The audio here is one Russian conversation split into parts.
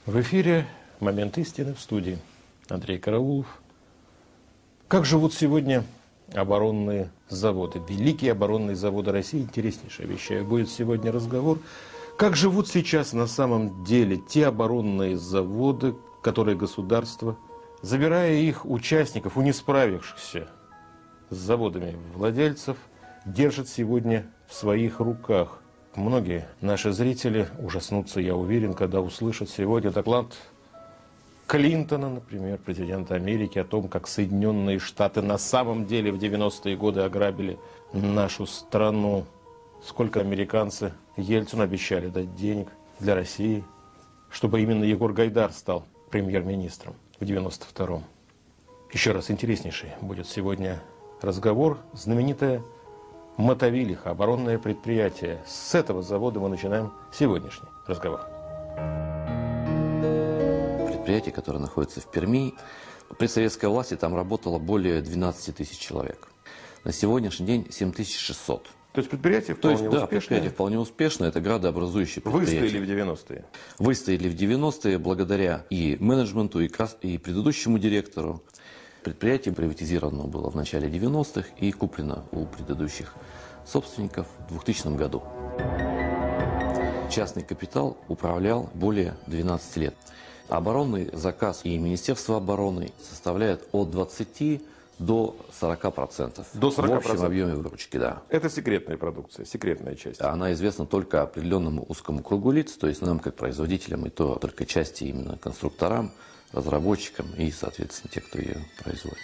В эфире «Момент истины», в студии Андрей Караулов. Как живут сегодня оборонные заводы? Великие оборонные заводы России. Интереснейшее, обещаю, будет сегодня разговор. Как живут сейчас на самом деле те оборонные заводы, которые государство, забирая их участников, у не справившихся с заводами владельцев, держит сегодня в своих руках? Многие наши зрители ужаснутся, я уверен, когда услышат сегодня доклад Клинтона, например, президента Америки, о том, как Соединенные Штаты на самом деле в 90-е годы ограбили нашу страну. Сколько американцы Ельцину обещали дать денег для России, чтобы именно Егор Гайдар стал премьер-министром в 92-м. Еще раз, интереснейший будет сегодня разговор. Знаменитая Мотовилиха, оборонное предприятие. С этого завода мы начинаем сегодняшний разговор. Предприятие, которое находится в Перми, при советской власти там работало более 12 тысяч человек. На сегодняшний день 7600. То есть предприятие вполне успешное? Да, предприятие вполне успешное, это градообразующее предприятие. Выстояли в 90-е? Выстояли в 90-е благодаря и менеджменту, и предыдущему директору. Предприятие приватизировано было в начале 90-х и куплено у предыдущих собственников в 2000 году. Частный капитал управлял более 12 лет. Оборонный заказ и Министерство обороны составляет от 20 до 40%. До 40%? В общем объеме выручки, да. Это секретная продукция, секретная часть. Она известна только определенному узкому кругу лиц, то есть нам, как производителям, и то только части именно конструкторам, разработчикам и, соответственно, те, кто ее производит.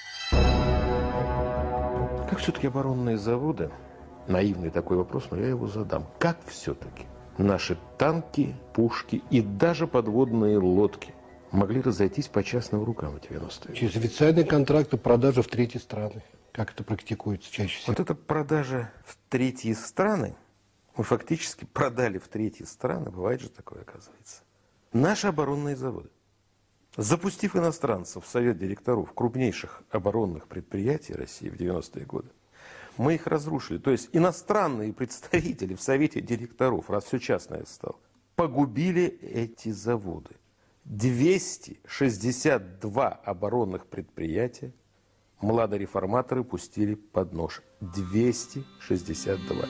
Как все-таки оборонные заводы, наивный такой вопрос, но я его задам, как все-таки наши танки, пушки и даже подводные лодки могли разойтись по частным рукам в 90-е? Через официальные контракты продажи в третьи страны. Как это практикуется чаще всего? Вот эта продажа в третьи страны, мы фактически продали в третьи страны, бывает же такое, оказывается. Наши оборонные заводы, запустив иностранцев в совет директоров крупнейших оборонных предприятий России в 90-е годы, мы их разрушили. То есть иностранные представители в совете директоров, раз все частное стало, погубили эти заводы. 262 оборонных предприятия младореформаторы пустили под нож. 262.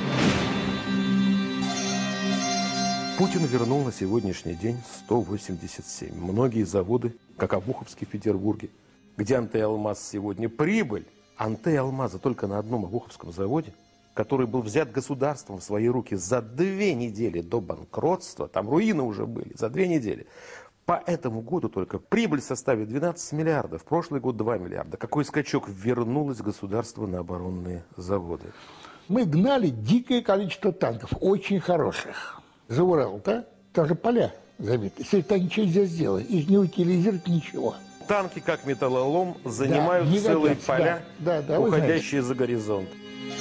Путин вернул на сегодняшний день 187. Многие заводы, как Обуховский в Петербурге, где Антей-Алмаз сегодня прибыль. Антей-Алмаза только на одном Обуховском заводе, который был взят государством в свои руки за 2 недели до банкротства, там руины уже были, за 2 недели. По этому году только прибыль составит 12 миллиардов, в прошлый год 2 миллиарда. Какой скачок вернулось государство на оборонные заводы? Мы гнали дикое количество танков, очень хороших. За Урал, да? Там же поля забиты. Если там ничего нельзя сделать, их не утилизировать, ничего. Танки, как металлолом, занимают да, целые годятся, поля, да, уходящие за горизонт.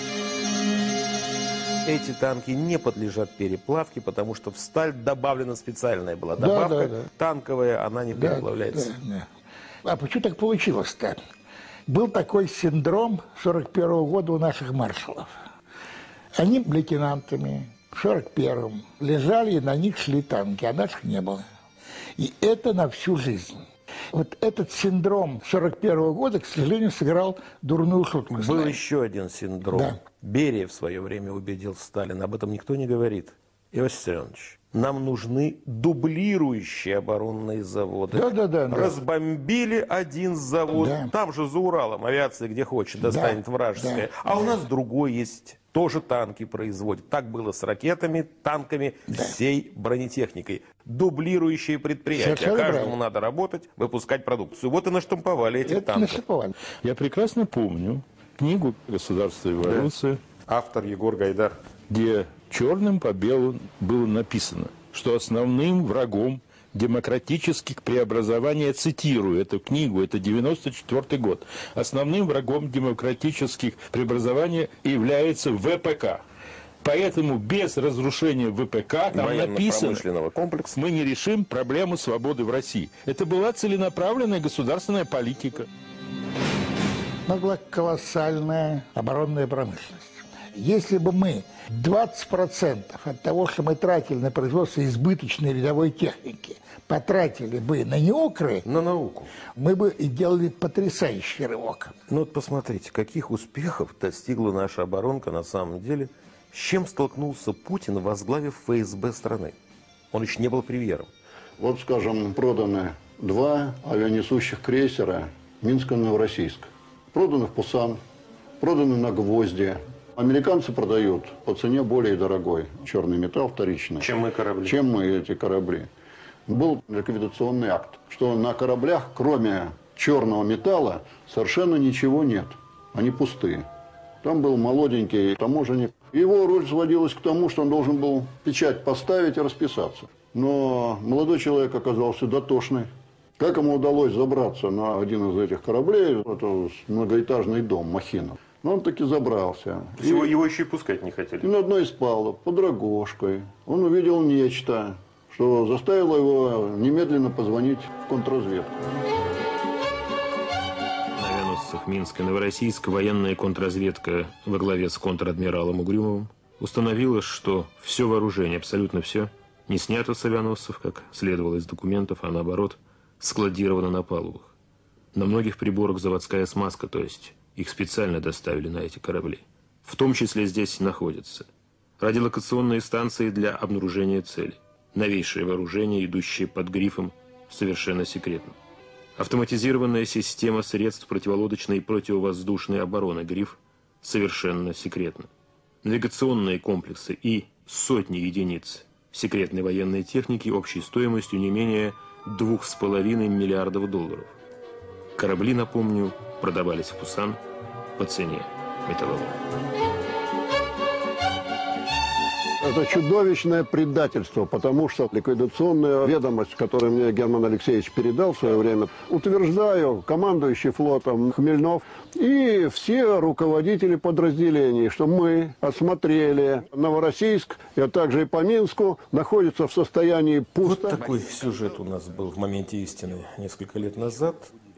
Эти танки не подлежат переплавке, потому что в сталь добавлена специальная была добавка. Танковая, она не переплавляется. Да. А почему так получилось-то? Был такой синдром 41-го года у наших маршалов. Они лейтенантами в 41-м лежали, и на них шли танки, а наших не было. И это на всю жизнь. Вот этот синдром 41-го года, к сожалению, сыграл дурную шутку. Был еще один синдром. Да. Берия в свое время убедил Сталина, об этом никто не говорит. Иосиф Виссарионович, нам нужны дублирующие оборонные заводы. Да. Разбомбили один завод, там же за Уралом авиация где хочет достанет вражеская. А у нас другой есть, тоже танки производят. Так было с ракетами, танками, всей бронетехникой. Дублирующие предприятия. Каждому надо работать, выпускать продукцию. Вот и наштамповали эти танки. Я прекрасно помню книгу «Государство и революция». Автор Егор Гайдар. Где черным по белому было написано, что основным врагом демократических преобразований, я цитирую эту книгу, это 94 год, основным врагом демократических преобразований является ВПК. Поэтому без разрушения ВПК, там написано, комплекса, мы не решим проблему свободы в России. Это была целенаправленная государственная политика. Была колоссальная оборонная промышленность. Если бы мы 20% от того, что мы тратили на производство избыточной рядовой техники, потратили бы на неукры, На науку. мы бы и делали потрясающий рывок. Ну вот посмотрите, каких успехов достигла наша оборонка на самом деле. С чем столкнулся Путин, возглавив ФСБ страны? Он еще не был премьером. Вот, скажем, проданы 2 авианесущих крейсера Минск-Новороссийск. Проданы в Пусан, проданы на Гвозди. Американцы продают по цене более дорогой черный металл вторичный. Чем мы корабли. Чем мы эти корабли. Был ликвидационный акт, что на кораблях, кроме черного металла, совершенно ничего нет. Они пустые. Там был молоденький таможенник. Его роль сводилась к тому, что он должен был печать поставить и расписаться. Но молодой человек оказался дотошный. Как ему удалось забраться на один из этих кораблей, это многоэтажный дом, махина. Но он таки забрался. Его еще и пускать не хотели. И на одной из палуб, под рогожкой, он увидел нечто, что заставило его немедленно позвонить в контрразведку. На авианосцах Минска и Новороссийска военная контрразведка во главе с контр-адмиралом Угрюмовым установила, что все вооружение, абсолютно все, не снято с авианосцев, как следовало из документов, а наоборот, складировано на палубах. На многих приборах заводская смазка, то есть их специально доставили на эти корабли. В том числе здесь находятся радиолокационные станции для обнаружения цели, новейшее вооружение, идущее под грифом «совершенно секретно», автоматизированная система средств противолодочной и противовоздушной обороны, гриф «совершенно секретно», навигационные комплексы и сотни единиц секретной военной техники общей стоимостью не менее $2,5 миллиардов. Корабли, напомню, продавались в Пусан по цене металлолома. Это чудовищное предательство, потому что ликвидационная ведомость, которую мне Герман Алексеевич передал в свое время, утверждаю, командующий флотом Хмельнов и все руководители подразделений, что мы осмотрели Новороссийск, а также и по Минску, находится в состоянии пусто. Вот такой сюжет у нас был в «Моменте истины» несколько лет назад.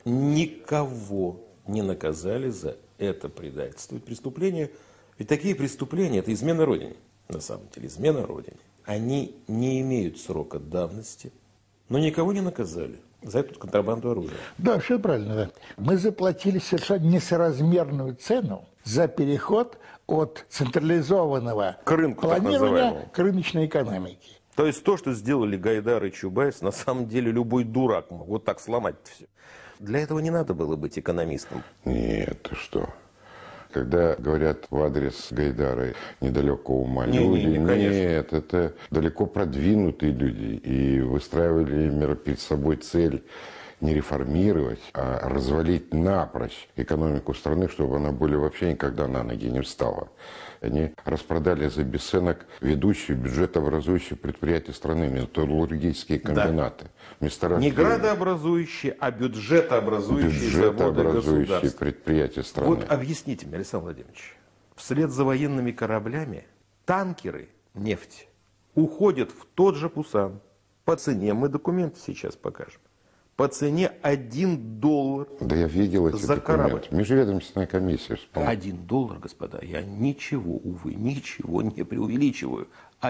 Никого не наказали за это предательство и преступление. Ведь такие преступления – это измена Родине. На самом деле, измена Родине. Они не имеют срока давности, но никого не наказали за эту контрабанду оружия. Да, все правильно. Да. Мы заплатили совершенно несоразмерную цену за переход от централизованного К рынку, так планирования называемому. к рыночной экономике. То есть то, что сделали Гайдар и Чубайс, на самом деле любой дурак мог вот так сломать все. Для этого не надо было быть экономистом. Нет, ты что? Когда говорят в адрес Гайдара недалекого ума люди, нет, это далеко продвинутые люди. И выстраивали перед собой цель не реформировать, а развалить напрочь экономику страны, чтобы она более вообще никогда на ноги не встала. Они распродали за бесценок ведущие бюджетообразующие предприятия страны, металлургические комбинаты. Да. Не градообразующие, а бюджетообразующие заводы государства. Предприятия страны. Вот объясните мне, Александр Владимирович, вслед за военными кораблями танкеры, нефть, уходят в тот же Пусан по цене, мы документы сейчас покажем, по цене $1 да я видел эти за документы. корабль. Межведомственная комиссия. Вспомнил. $1, господа, я ничего, увы, ничего не преувеличиваю.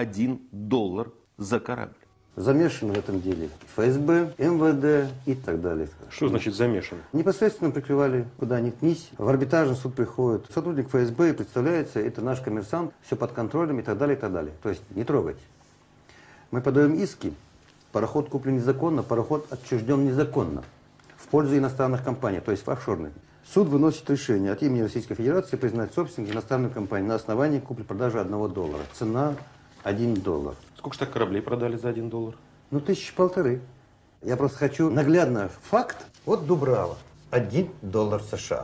$1 за корабль. Замешаны в этом деле ФСБ, МВД и так далее. Что значит замешан? Непосредственно прикрывали, куда ни ткнись. В арбитражный суд приходит сотрудник ФСБ и представляется, это наш коммерсант, все под контролем и так далее, и так далее. То есть не трогать. Мы подаем иски. Пароход куплен незаконно, пароход отчужден незаконно в пользу иностранных компаний, то есть в офшорных. Суд выносит решение от имени Российской Федерации признать собственником иностранную компанию на основании купли-продажи $1. Цена $1. Сколько же так кораблей продали за $1? Ну, 1500. Я просто хочу наглядно факт. Вот Дубрава. $1 США.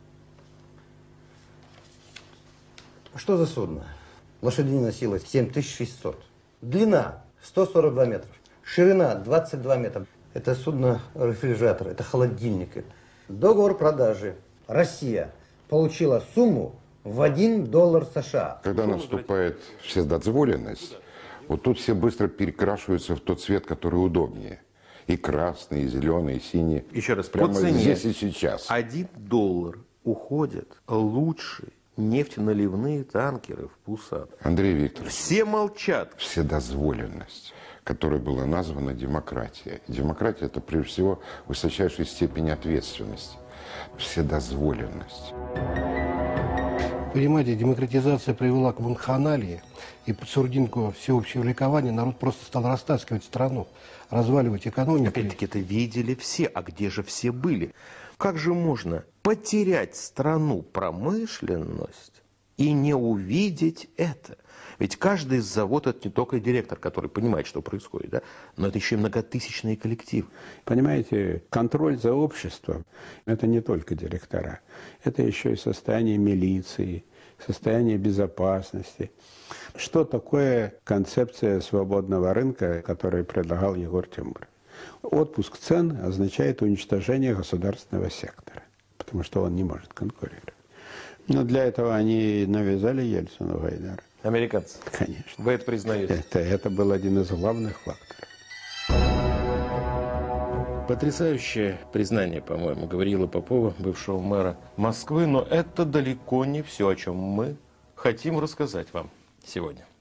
Что за судно? Лошадиная сила 7600. Длина 142 метра. Ширина 22 метра. Это судно-рефрижератор, это холодильник. Договор продажи. Россия получила сумму в $1 США. Когда наступает вседозволенность, вот тут все быстро перекрашиваются в тот цвет, который удобнее. И красный, и зеленый, и синий. Еще раз, прямо по цене здесь и сейчас. $1 уходит лучший нефтеналивные танкеры в Пусат. Андрей Викторович, Все молчат. вседозволенность, которой была названа демократия. Демократия – это, прежде всего, высочайшая степень ответственности. Вседозволенность. Понимаете, демократизация привела к вакханалии, и под сурдинку всеобщего ликования народ просто стал растаскивать страну, разваливать экономику. Опять-таки это видели все, а где же все были? Как же можно потерять страну промышленность и не увидеть это? Ведь каждый завод – это не только директор, который понимает, что происходит, да? Но это еще и многотысячный коллектив. Понимаете, контроль за обществом – это не только директора. Это еще и состояние милиции, состояние безопасности. Что такое концепция свободного рынка, которую предлагал Егор Тимур? Отпуск цен означает уничтожение государственного сектора, потому что он не может конкурировать. Но для этого они навязали Ельцину Гайдара. Американцы. Конечно. Вы это признаете? Это был один из главных факторов. Потрясающее признание, по-моему, Гавриила Попова, бывшего мэра Москвы. Но это далеко не все, о чем мы хотим рассказать вам сегодня.